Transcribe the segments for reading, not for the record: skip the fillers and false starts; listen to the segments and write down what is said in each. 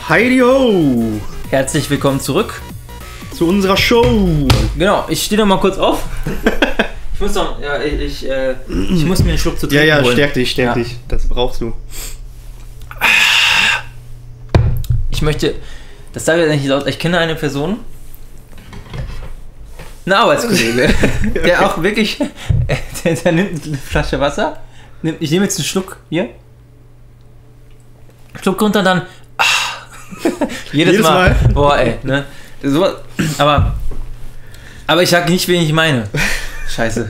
Heidi ho! Herzlich willkommen zurück zu unserer Show. Genau, ich stehe noch mal kurz auf. Ich muss noch, ja, ich muss mir einen Schluck zu trinken Ja, holen. stärk dich. Das brauchst du. Ich möchte, das sage ich nicht laut, ich kenne eine Person, ein Arbeitskollege, der auch wirklich, der nimmt eine Flasche Wasser, ich nehme jetzt einen Schluck, hier, Schluck runter, dann, jedes Mal, boah ey, ne, so, aber ich sag nicht, wen ich meine. Scheiße.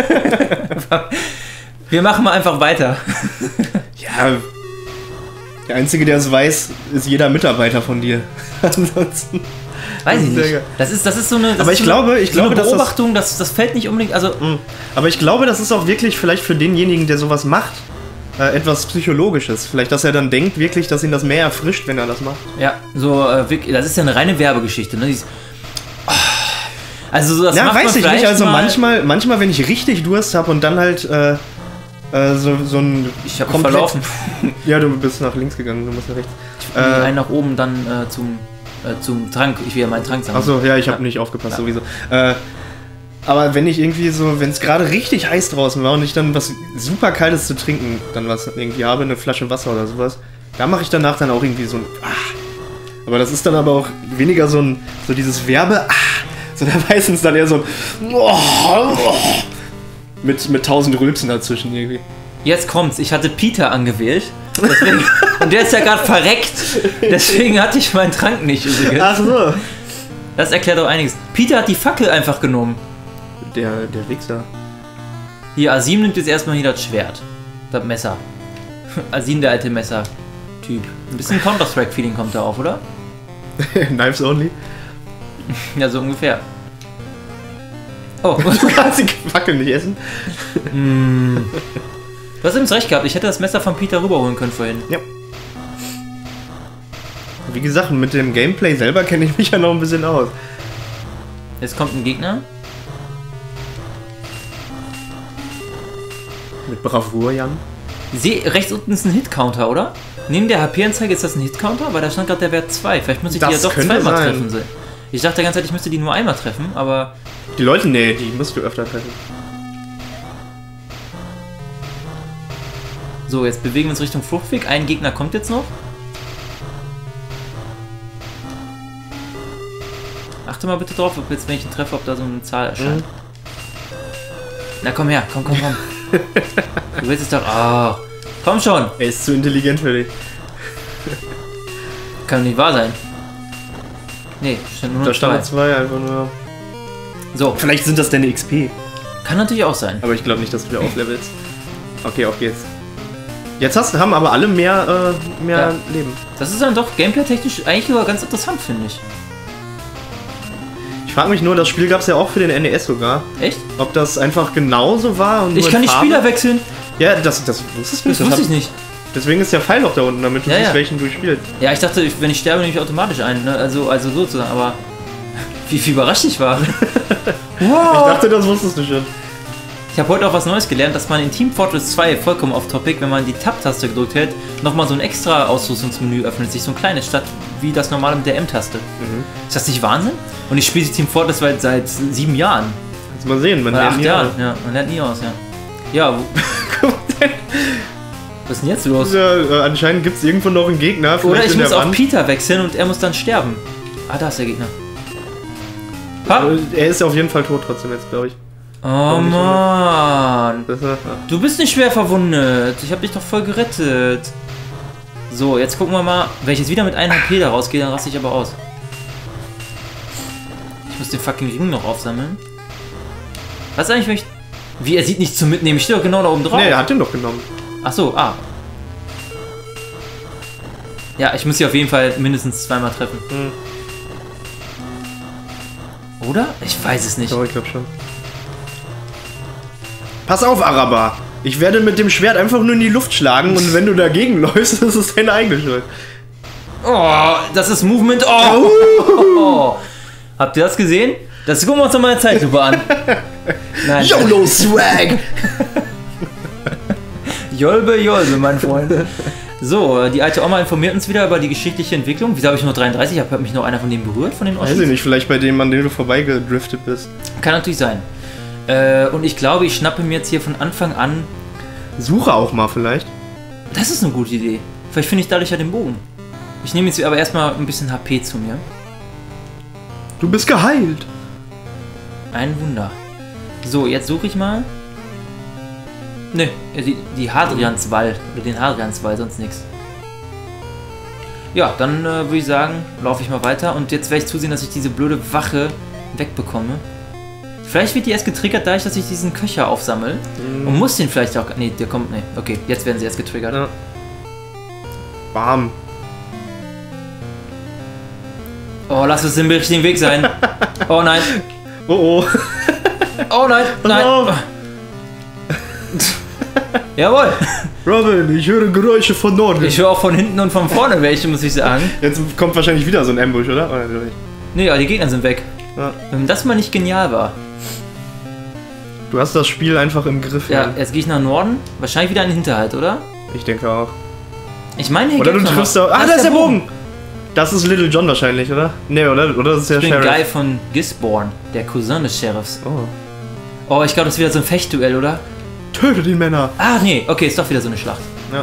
Wir machen mal einfach weiter. Ja, der Einzige, der es weiß, ist jeder Mitarbeiter von dir. Ansonsten. Weiß ich nicht. Das ist so eine, aber ich glaube, Beobachtung, das fällt nicht unbedingt. Also, aber ich glaube, das ist auch wirklich vielleicht für denjenigen, der sowas macht, etwas Psychologisches. Vielleicht, dass er dann denkt wirklich, dass ihn das mehr erfrischt, wenn er das macht. Ja, so wirklich, das ist ja eine reine Werbegeschichte. Ne? Also so das ja, macht weiß man ich nicht. Also mal manchmal, wenn ich richtig Durst habe und dann halt so ein... Ich habe verlaufen. Ja, du bist nach links gegangen, du musst nach rechts. Einen nach oben, dann zum Trank. Ich will ja meinen Trank sagen. Achso, ja, ich habe nicht aufgepasst, sowieso. Aber wenn ich irgendwie so, wenn es gerade richtig heiß draußen war und ich dann was super Kaltes zu trinken, dann was irgendwie habe, eine Flasche Wasser oder sowas, da mache ich danach dann auch irgendwie so ein... Aber das ist dann aber auch weniger so dieses Werbe... sondern meistens dann eher so ein... mit 1000 Rülpsen dazwischen irgendwie. Jetzt kommt's, ich hatte Peter angewählt. Deswegen, und der ist ja gerade verreckt. Deswegen hatte ich meinen Trank nicht übrigens. Ach so. Das erklärt auch einiges. Peter hat die Fackel einfach genommen. Der Wichser. Hier, Asim nimmt jetzt erstmal hier das Schwert. Das Messer. Asim, der alte Messer-Typ. Ein bisschen Counter-Strike-Feeling kommt da auf, oder? Knives only? Ja, so ungefähr. Oh. Du kannst die Fackel nicht essen. Du hast übrigens recht gehabt, ich hätte das Messer von Peter rüberholen können vorhin. Ja. Wie gesagt, mit dem Gameplay selber kenne ich mich ja noch ein bisschen aus. Jetzt kommt ein Gegner. Mit Bravour, Jan. Rechts unten ist ein Hit-Counter, oder? Neben der HP-Anzeige ist das ein Hit-Counter? Weil da stand gerade der Wert 2. Vielleicht muss ich die ja doch zweimal treffen. Ich dachte die ganze Zeit, ich müsste die nur einmal treffen, aber... Die Leute, nee, die musst du öfter treffen. So, jetzt bewegen wir uns Richtung Fluchtweg. Ein Gegner kommt jetzt noch. Achte mal bitte drauf, ob jetzt, wenn ich ihn treffe, ob da so eine Zahl erscheint. Na komm her, komm. Du willst es doch... Oh, komm schon. Er ist zu intelligent für dich. Kann doch nicht wahr sein. Nee, stand nur da stand 2 einfach nur. So. Vielleicht sind das deine XP. Kann natürlich auch sein. Aber ich glaube nicht, dass du wieder auflevelst. Okay, auf geht's. Jetzt haben aber alle mehr Leben. Das ist dann doch gameplay-technisch eigentlich sogar ganz interessant, finde ich. Ich frage mich nur, das Spiel gab es ja auch für den NES sogar. Echt? Ob das einfach genauso war und ich kann die Spieler wechseln. Ja, das wusste ich nicht. Das wusste ich nicht. Deswegen ist der Pfeil auch da unten, damit du siehst, welchen du spielst. Ja, ich dachte, wenn ich sterbe, nehme ich automatisch ein. Ne? Also sozusagen, aber wie überrascht ich war. Wow. Ich dachte, das wusstest du schon. Ich habe heute auch was Neues gelernt, dass man in Team Fortress 2, vollkommen off-topic, wenn man die Tab-Taste gedrückt hält, nochmal so ein extra Ausrüstungsmenü öffnet sich, so ein kleines, statt wie das normale mit der M-Taste. Ist das nicht Wahnsinn? Und ich spiele Team Fortress seit 7 Jahren. Kannst mal sehen, man lernt nie aus. Ja, man lernt nie aus, ja. Ja, was ist denn jetzt los? Ja, anscheinend gibt es irgendwo noch einen Gegner. Oder ich muss auf Peter wechseln und er muss dann sterben. Ah, da ist der Gegner. Er ist auf jeden Fall tot trotzdem jetzt, glaube ich. Oh Mann. Du bist nicht schwer verwundet. Ich habe dich doch voll gerettet. So, jetzt gucken wir mal. Wenn ich jetzt wieder mit 1 HP da rausgehe, dann raste ich aber aus. Ich muss den fucking Ring noch aufsammeln. Was eigentlich, wenn ich... Wie, er sieht nicht zum Mitnehmen. Ich stehe doch genau da oben drauf. Nee, er hat den doch genommen. Ach so, Ja, ich muss sie auf jeden Fall mindestens 2-mal treffen. Oder? Ich weiß es nicht. Doch, ich glaube schon. Pass auf, Araber! Ich werde mit dem Schwert einfach nur in die Luft schlagen und wenn du dagegen läufst, das ist deine eigene Schuld. Oh, das ist Movement. Oh. Habt ihr das gesehen? Das gucken wir uns doch mal eine Zeitlupe an. Nein. YOLO-Swag! Jolbe, mein Freund. So, die alte Oma informiert uns wieder über die geschichtliche Entwicklung. Wieso habe ich nur 33? Hat mich noch einer von denen berührt, von den Oschis? Weiß ich nicht, vielleicht bei dem, an dem du vorbeigedriftet bist. Kann natürlich sein. Und ich glaube, ich schnappe mir jetzt hier von Anfang an... Suche auch mal vielleicht. Das ist eine gute Idee. Vielleicht finde ich dadurch ja den Bogen. Ich nehme jetzt aber erstmal ein bisschen HP zu mir. Du bist geheilt. Ein Wunder. So, jetzt suche ich mal... Ne, die Hadrianswall. Oder den Hadrianswall, sonst nichts. Ja, dann würde ich sagen, laufe ich mal weiter. Und jetzt werde ich zusehen, dass ich diese blöde Wache wegbekomme. Vielleicht wird die erst getriggert, dadurch, dass ich diesen Köcher aufsammle. Und muss den vielleicht auch... Ne, der kommt... Ne, okay, jetzt werden sie erst getriggert. Ja. Bam. Oh, lass es den richtigen Weg sein. Oh nein. Oh oh. Oh nein, nein. Oh. Jawohl. Robin, ich höre Geräusche von Norden. Ich höre auch von hinten und von vorne welche, muss ich sagen. Jetzt kommt wahrscheinlich wieder so ein Ambush, oder? Nee, aber die Gegner sind weg. Ja. Wenn das mal nicht genial war. Du hast das Spiel einfach im Griff. Ja, jetzt gehe ich nach Norden. Wahrscheinlich wieder ein Hinterhalt, oder? Ich denke auch. Ich meine, hier oder du gibt's triffst noch auch... mal- Ah, da ist der Bogen! Das ist Little John wahrscheinlich, oder? Nee, oder? Oder das ist der Ich bin Sheriff. Guy von Gisborne, der Cousin des Sheriffs. Oh. Oh, ich glaube, das ist wieder so ein Fechtduell, oder? Töte die Männer! Ah, nee, okay, ist doch wieder so eine Schlacht. Ja.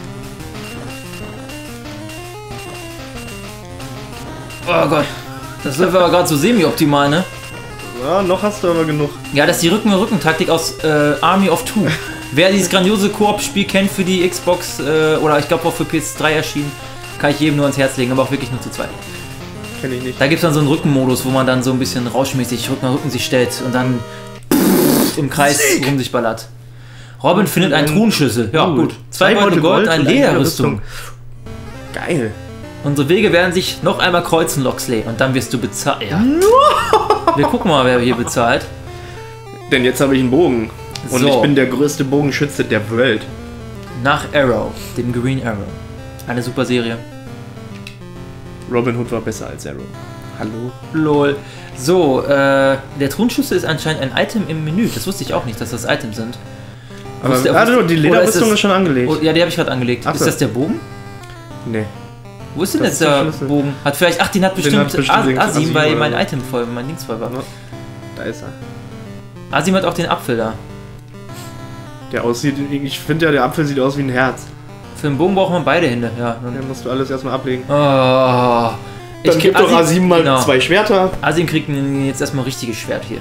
Oh Gott. Das läuft aber gerade so semi-optimal, ne? Ja, noch hast du aber genug. Ja, das ist die Rücken-Rücken-Taktik aus Army of Two. Wer dieses grandiose Koop-Spiel kennt für die Xbox oder ich glaube auch für PS3 erschienen, kann ich jedem nur ans Herz legen, aber auch wirklich nur zu zweit. Kenn ich nicht. Da gibt es dann so einen Rückenmodus, wo man dann so ein bisschen rauschmäßig Rücken an Rücken sich stellt und dann im Kreis rum sich ballert. Robin findet einen Truhenschlüssel. Ja, gut. 2 Beutel Gold, eine Lederrüstung. Geil. Unsere Wege werden sich noch einmal kreuzen, Loxley. Und dann wirst du bezahlt. Ja. Wir gucken mal, wer hier bezahlt. Denn jetzt habe ich einen Bogen. Und So. ich bin der größte Bogenschütze der Welt. Nach Arrow, dem Green Arrow. Eine super Serie. Robin Hood war besser als Arrow. Hallo? Lol. So, der Thronschüssel ist anscheinend ein Item im Menü. Das wusste ich auch nicht, dass das Items sind. Aber Wusste- die oder Lederrüstung ist ist schon angelegt. Oh, ja, die habe ich gerade angelegt. Ach Ist so. das der Bogen? Nee. Wo ist denn Das jetzt ist der der Schlüssel. Bogen? Hat vielleicht... Ach, den hat bestimmt, hat bestimmt den Asim, Asim weil oder mein so. Item voll, mein Dings voll war. Ja, da ist er. Asim hat auch den Apfel da. Der aussieht, ich finde ja, der Apfel sieht aus wie ein Herz. Für den Bogen braucht man beide Hände. Ja. Den musst du alles erstmal ablegen. Oh, Dann gibt doch Asim mal genau. 2 Schwerter. Asim kriegt jetzt erstmal ein richtiges Schwert hier.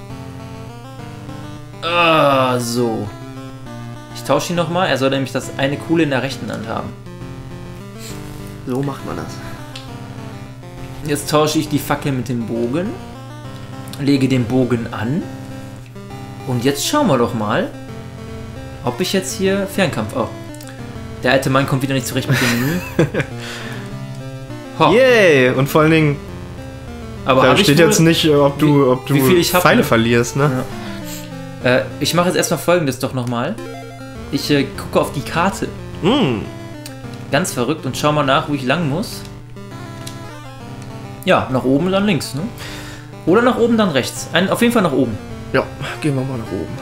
Ah, so. Ich tausche ihn nochmal. Er soll nämlich das eine coole in der rechten Hand haben. So macht man das. Jetzt tausche ich die Fackel mit dem Bogen. Lege den Bogen an. Und jetzt schauen wir doch mal, ob ich jetzt hier Fernkampf... Oh. Der alte Mann kommt wieder nicht zurecht mit dem Menü. Ho. Yay! Und vor allen Dingen, Aber da hab ich steht wohl- jetzt nicht, ob du wie viel ich hab, Pfeile ne? verlierst, ne? Ja. Ich mache jetzt erstmal Folgendes doch nochmal. Ich gucke auf die Karte. Ganz verrückt und schau mal nach, wo ich lang muss. Ja, nach oben, dann links, ne? Oder nach oben, dann rechts. Auf jeden Fall nach oben. Ja, gehen wir mal nach oben.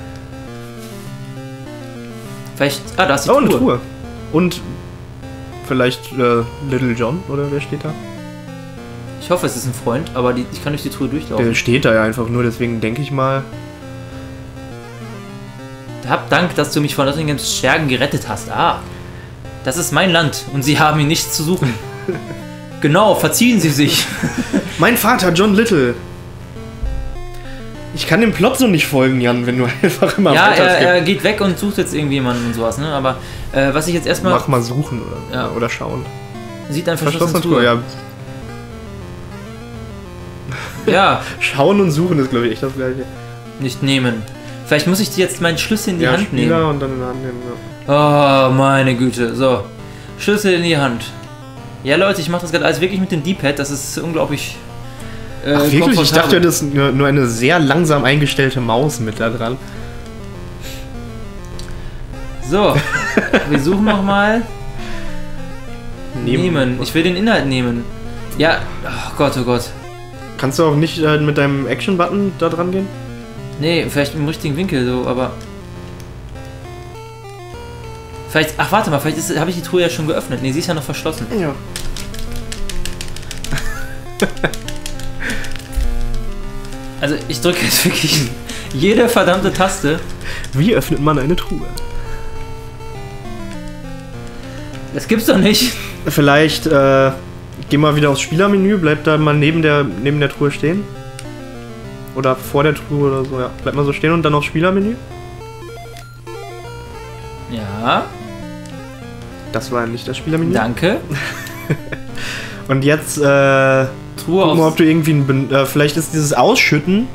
Vielleicht... Ah, da ist die Oh, Truhe. eine Truhe. Und vielleicht Little John, oder wer steht da? Ich hoffe, es ist ein Freund, aber ich kann durch die Truhe durchlaufen. Der steht da ja einfach nur, deswegen denke ich mal. Hab Dank, dass du mich von Nottinghams Schergen gerettet hast. Ah, das ist mein Land und sie haben hier nichts zu suchen. Genau, verziehen sie sich. Mein Vater, John Little. Ich kann dem Plot so nicht folgen, Jan, wenn du einfach immer Ja, weiter er geht weg und sucht jetzt irgendjemanden und sowas, ne? Aber was ich jetzt erstmal... Mach mal suchen Ja. oder schauen. Sieht ein Verschlossene verschlossene Truhe, Truhe. ja. Ja, Schauen und suchen ist, glaube ich, echt das gleiche. nicht nehmen. Vielleicht muss ich dir jetzt meinen Schlüssel in die Hand Spieler nehmen. und dann in der Hand nehmen, ja. Oh, meine Güte. So, Schlüssel in die Hand. Ja, Leute, ich mache das gerade alles wirklich mit dem D-Pad. Das ist unglaublich Ach, wirklich? Ich komfortabel. dachte, das ist nur eine sehr langsam eingestellte Maus mit da dran. So, wir suchen nochmal. Nehmen. Nehmen. Ich will den Inhalt nehmen. Ja, oh Gott, oh Gott. Kannst du auch nicht mit deinem Action-Button da dran gehen? Nee, vielleicht im richtigen Winkel so, aber... Vielleicht, ach warte mal, vielleicht habe ich die Truhe ja schon geöffnet. Ne, sie ist ja noch verschlossen. Ja. Also ich drücke jetzt wirklich jede verdammte Taste. Wie öffnet man eine Truhe? Das gibt's doch nicht. Vielleicht geh mal wieder aufs Spielermenü, bleib da mal neben der Truhe stehen. Oder vor der Truhe oder so, ja. Bleib mal so stehen und dann aufs Spielermenü. Ja. Das war nicht das Spielermenü. Danke. Und jetzt Truhe guck mal, ob du irgendwie vielleicht ist dieses Ausschütten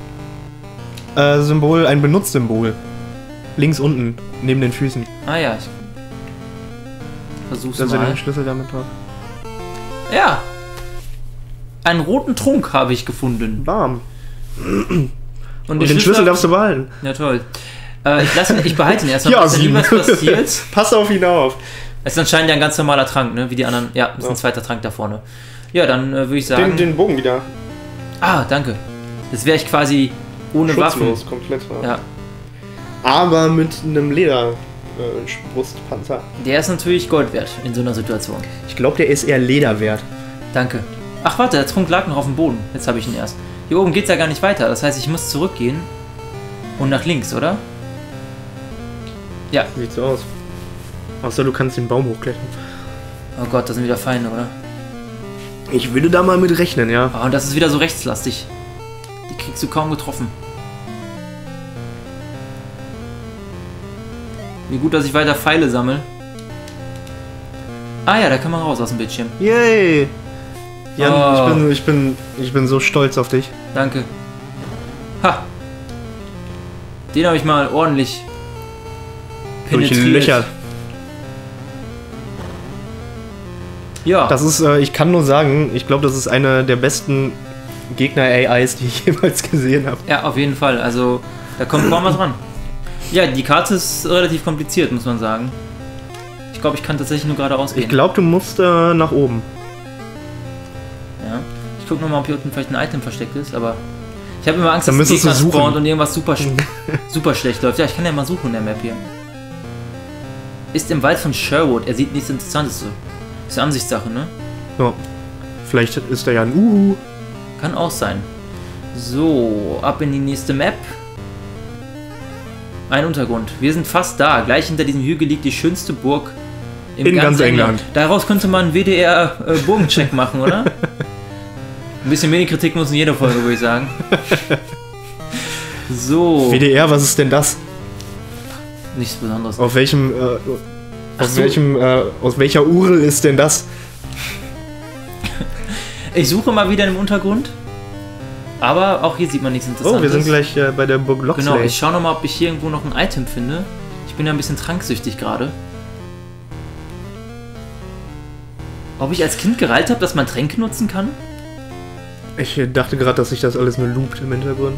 Symbol ein Benutzsymbol. Links unten, neben den Füßen. Ah ja, ich versuch's Da ist ja mal. den Schlüssel damit drauf. Ja. Einen roten Trunk habe ich gefunden. Warm. Und Den Schlüssel darfst du behalten. Ja, toll. Ich behalte ihn erstmal, Ja, dass nie was passiert. Pass auf ihn auf. Es ist anscheinend ja ein ganz normaler Trank, ne? Wie die anderen. Ja, das ist ein zweiter Trank da vorne. Ja, dann würde ich sagen. Den Bogen wieder. Ah, danke. Jetzt wäre ich quasi ohne Schutzlos, Waffen. komplett. Ja. Aber mit einem Brustpanzer. Der ist natürlich Gold wert in so einer Situation. Ich glaube, der ist eher Leder wert. Danke. Ach warte, der Trunk lag noch auf dem Boden. Jetzt habe ich ihn erst. Hier oben geht's ja gar nicht weiter. Das heißt, ich muss zurückgehen und nach links, oder? Ja. Sieht so aus. Außer du kannst den Baum hochklettern. Oh Gott, das sind wieder Feinde, oder? Ich würde da mal mit rechnen, ja. Oh, und das ist wieder so rechtslastig. Die kriegst du kaum getroffen. Wie gut, dass ich weiter Pfeile sammle. Ah ja, da kann man raus aus dem Bildschirm. Yay! Jan, Oh. ich bin so stolz auf dich. Danke. Ha! Den habe ich mal ordentlich Durchlöchert. Ja. Das ist, ich kann nur sagen, ich glaube, das ist eine der besten Gegner-AIs, die ich jemals gesehen habe. Ja, auf jeden Fall. Also, da kommt kaum was ran. Ja, die Karte ist relativ kompliziert, muss man sagen. Ich glaube, ich kann tatsächlich nur geradeaus gehen. Ich glaube, du musst nach oben. Ja. Ich gucke nochmal, ob hier unten vielleicht ein Item versteckt ist, aber ich habe immer Angst, Dann dass müsstest du Gegner suchen. spawnt und irgendwas super schlecht läuft. Ja, ich kann ja mal suchen in der Map hier. Ist im Wald von Sherwood. Er sieht nichts Interessantes. Ist ja Ansichtssache, ne? Ja. Vielleicht ist da ja ein Uhu. Kann auch sein. So, ab in die nächste Map. Ein Untergrund. Wir sind fast da. Gleich hinter diesem Hügel liegt die schönste Burg In ganz England. Daraus könnte man einen WDR-Burgencheck machen, oder? Ein bisschen Medienkritik muss in jeder Folge, würde ich sagen. So. WDR, was ist denn das? Nichts Besonderes. Auf welchem, so. aus welcher Urel ist denn das? Ich suche mal wieder im Untergrund. Aber auch hier sieht man nichts Interessantes. Oh, wir sind gleich bei der Burg Loxley. Genau, ich schaue nochmal, ob ich hier irgendwo noch ein Item finde. Ich bin ja ein bisschen tranksüchtig gerade. Ob ich als Kind gereilt habe, dass man Tränke nutzen kann? Ich dachte gerade, dass sich das alles nur loopt im Hintergrund.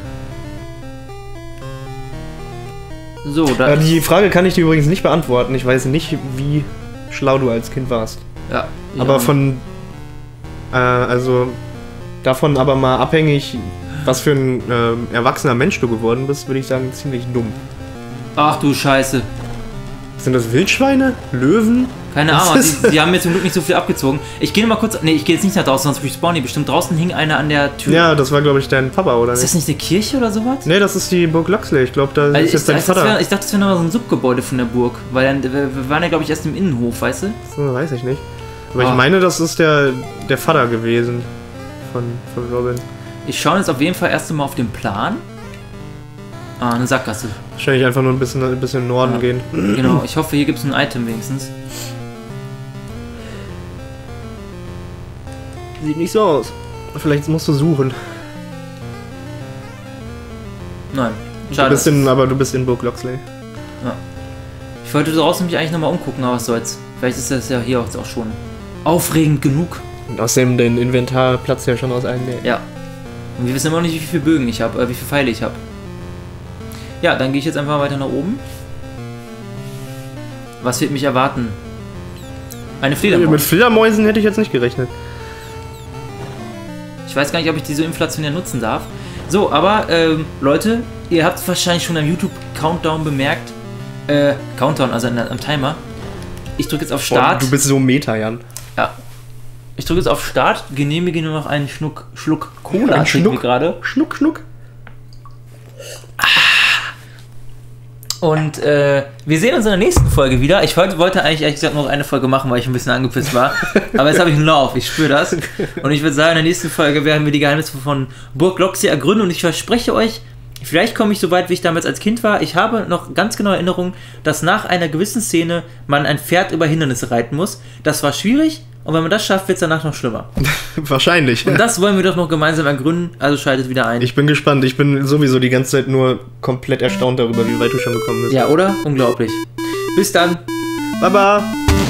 So, da Die Frage kann ich dir übrigens nicht beantworten. Ich weiß nicht, wie schlau du als Kind warst. ja, Aber ja. von... also... Davon aber mal abhängig, was für ein erwachsener Mensch du geworden bist, würde ich sagen, ziemlich dumm. Ach du Scheiße. Sind das Wildschweine? Löwen? Keine Was Ahnung, ist- die haben mir zum Glück nicht so viel abgezogen. Ich gehe mal kurz... Ne, ich gehe jetzt nicht nach draußen, sonst respawnen die bestimmt. Draußen hing einer an der Tür. Ja, das war, glaube ich, dein Papa, oder Ist nicht? das nicht eine Kirche oder sowas? Nee, das ist die Burg Loxley. Ich glaube, da Also ist jetzt dein Vater. ich dachte, das wäre nochmal so ein Subgebäude von der Burg. Weil dann, wir waren ja, glaube ich, erst im Innenhof, weißt du? So, weiß ich nicht. Aber Ah. ich meine, das ist der Vater gewesen von Robin. Ich schaue jetzt auf jeden Fall erst einmal auf den Plan. Ah, eine Sackgasse. Wahrscheinlich einfach nur ein bisschen in Norden Ja. gehen. Genau, ich hoffe, hier gibt es ein Item wenigstens. Sieht nicht so aus. Vielleicht musst du suchen. Nein, schade. Du bist in Burg Loxley. Ich wollte draußen mich eigentlich nochmal umgucken, aber was soll's. Vielleicht ist das ja hier auch schon aufregend genug. Und außerdem, dein Inventar platzt ja schon aus allen Nähten. Ja. Und wir wissen immer noch nicht, wie viele Bögen ich habe, wie viele Pfeile ich habe. Ja, dann gehe ich jetzt einfach weiter nach oben. Was wird mich erwarten? Eine Mit Fledermaus. Fledermäusen hätte ich jetzt nicht gerechnet. Ich weiß gar nicht, ob ich die so inflationär nutzen darf. So, aber Leute, ihr habt wahrscheinlich schon am YouTube-Countdown bemerkt, Countdown, also am Timer, Ich drücke jetzt auf Boah, Start. du bist so Meta, Jan. Ja. Ich drücke jetzt auf Start, genehmige nur noch einen Schluck Cola. Ein Schnuck. Gerade. Schnuck, Schnuck. Und wir sehen uns in der nächsten Folge wieder. Ich wollte eigentlich ehrlich gesagt noch eine Folge machen, weil ich ein bisschen angepisst war. Aber jetzt habe ich einen Lauf, ich spüre das. Und ich würde sagen, in der nächsten Folge werden wir die Geheimnisse von Burg Loxia ergründen. Und ich verspreche euch, vielleicht komme ich so weit, wie ich damals als Kind war. Ich habe noch ganz genau Erinnerung, dass nach einer gewissen Szene man ein Pferd über Hindernisse reiten muss. Das war schwierig. Und wenn man das schafft, wird es danach noch schlimmer. Wahrscheinlich. Und das wollen wir doch noch gemeinsam ergründen. Also schaltet wieder ein. Ich bin gespannt. Ich bin sowieso die ganze Zeit nur komplett erstaunt darüber, wie weit du schon gekommen bist. Ja, oder? Unglaublich. Bis dann. Baba.